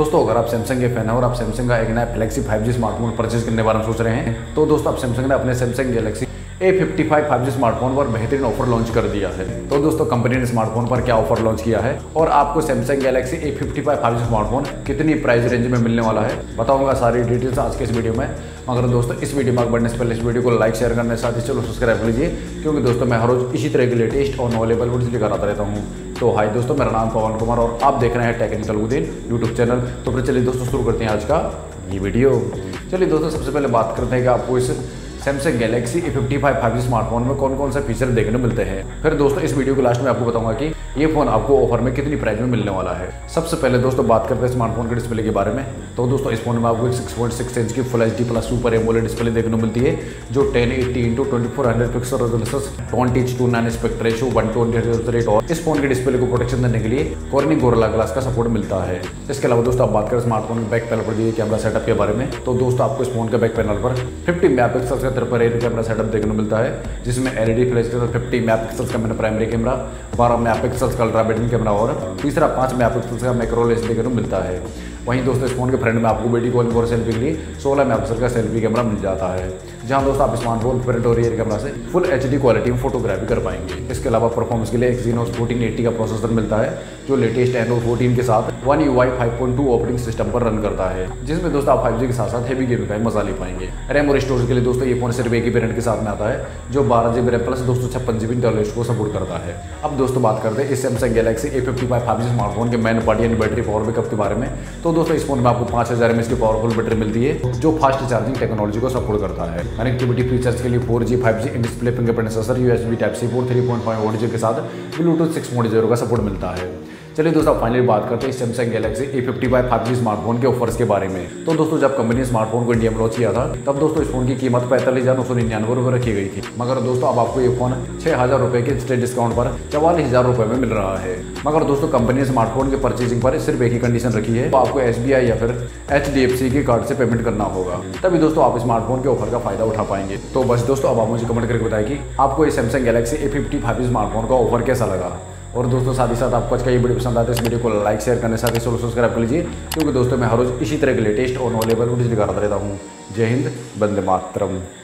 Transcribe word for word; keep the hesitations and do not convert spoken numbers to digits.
दोस्तों अगर आप सैमसंग के फैन हैं और आप सैमसंग का एक नया Galaxy five G smartphone purchase करने के बारे में सोच रहे हैं, तो दोस्तों आप सैमसंग ने अपने Samsung Galaxy A fifty five five G smartphone पर बेहतरीन ऑफर लॉन्च कर दिया है। तो दोस्तों कंपनी ने स्मार्टफोन पर क्या ऑफर लॉन्च किया है और आपको Samsung Galaxy A fifty five five G smartphone कितनी प्राइस रेंज में मिलने वाला है, बताऊंगा सारी डिटेल्स आज के इस वीडियो में। मगर दोस्तों इस वीडियो में आगे बढ़ने से पहले इस वीडियो को लाइक शेयर करने के साथ ही चलो सब्सक्राइब कर लीजिए, क्योंकि दोस्तों मैं हर रोज इसी तरह के लेटेस्ट और नॉलेबल वीडियोस लेकर आता रहता हूँ। तो हाय दोस्तों, मेरा नाम पवन कुमार और आप देख रहे हैं टेक्निकल उदीन यूट्यूब चैनल। तो फिर चलिए दोस्तों शुरू करते हैं आज का ये वीडियो। चलिए दोस्तों सबसे पहले बात करते हैं कि आपको इस Samsung Galaxy A fifty five five G smartphone में कौन कौन से फीचर देखने को मिलते हैं। फिर दोस्तों इस वीडियो के लास्ट में आपको बताऊंगा कि ये फोन आपको ऑफर में कितनी प्राइस में मिलने वाला है। सबसे पहले दोस्तों बात करते हैं स्मार्टफोन के डिस्प्ले के बारे में। तो दोस्तों इस फोन में आपको सिक्स पॉइंट सिक्स इंच की full H D plus super AMOLED display देखने को मिलती है, जो ten eighty into twenty four hundred pixel resolution, twenty two nine aspect ratio, one twenty rate और इस फोन के डिस्प्ले को प्रोटेक्शन देने के लिए कॉर्निंग गोरिल्ला ग्लास का सपोर्ट मिलता है। इसके अलावा दोस्तों आप बात करें स्मार्टफोन के बैक पैनल पर दिए कैमरा सेटअप के बारे में, तो दोस्तों आपको इस फोन के बैक पैनल पर फिफ्टी मेगापिक्सल का तिरपन रेयर कैमरा सेटअप देखने को मिलता है, जिसमें एलईडी फ्लैश के साथ फिफ्टी मेगापिक्सल का मैंने प्राइमरी कैमरा, बारह मेगापिक्सल का अल्ट्रा वाइड कैमरा और तीसरा पाँच मेगापिक्सल का मैक्रो लेंस देखने को मिलता है। वहीं दोस्तों इस फोन के फ्रंट में आपको वीडियो कॉलिंग और सेल्फी के लिए सोलह मेगापिक्सल का सेल्फी कैमरा मिल जाता है, जहां दोस्तों आप स्मार्टफोन फ्रंट और रियर कैमरा से फुल एचडी क्वालिटी में फोटोग्राफी कर पाएंगे। इसके अलावा परफॉर्मेंस के लिए एक्सिनोस फोर्टीन एटी का प्रोसेसर मिलता है, जो लेटेस्ट एंड्रॉइड फोर्टीन के साथ one U I five point two operating system पर रन करता है, जिसमें दोस्तों आप फाइव जी के साथ साथ हेवी गेमिंग का मजा ले पाएंगे। रैम और स्टोरेज के लिए दोस्तों ये फोन सिर्फ एक ही वेरिएंट के साथ में आता है, जो बारह जीबी रैम प्लस दो सौ छप्पन जीबी इंटरनल स्टोरेज को सपोर्ट करता है। अब दोस्तों बात करते हैं इस Samsung Galaxy A fifty five five G smartphone के main body and battery power backup के बारे में। तो दोस्तों इस फोन में आपको पाँच हजार एमएच की पावरफुल बैटरी मिलती है, जो फास्ट चार्जिंग टेक्नोलॉजी को सपोर्ट करता है। कनेक्टिविटी फीचर्स के लिए four G five G in display fingerprint sensor, USB type C port, three point five audio के साथ ब्लूटूथ सिक्स पॉइंट ज़ीरो का सपोर्ट मिलता है। चलिए दोस्तों फाइनली बात करते हैं Samsung Galaxy A fifty five five G smartphone के ऑफर्स के बारे में। तो दोस्तों जब कंपनी ने स्मार्टफोन को इंडिया में लॉन्च किया था, तब दोस्तों इस फोन की कीमत पैंतालीस हजार नौ सौ निन्यानवे रुपये रखी गई थी। मगर दोस्तों अब आपको ये फोन छह हजार रुपये के स्टेट डिस्काउंट पर चवालीस हजार रुपये में मिल रहा है। मगर दोस्तों कंपनी ने स्मार्टफोन के परचेजिंग पर सिर्फ एक ही कंडीशन रखी है, तो आपको एस बी आई या फिर एच डी एफ सी के कार्ड से पेमेंट करना होगा, तभी दोस्तों आप स्मार्टफोन के ऑफर का फायदा उठा पाएंगे। तो बस दोस्तों अब आप मुझे कमेंट करके बताएं कि आपको ये Samsung Galaxy A fifty five G smartphone का ऑफर कैसा लगा। और दोस्तों साथ ही साथ आपको आज का ये वीडियो पसंद आता है इस वीडियो को लाइक शेयर करने साथ ही सब्सक्राइब कर लीजिए, क्योंकि दोस्तों मैं हर रोज इसी तरह के लेटेस्ट और नॉलेबल वीडियो लेकर आता रहता हूँ। जय हिंद, वंदे मातरम।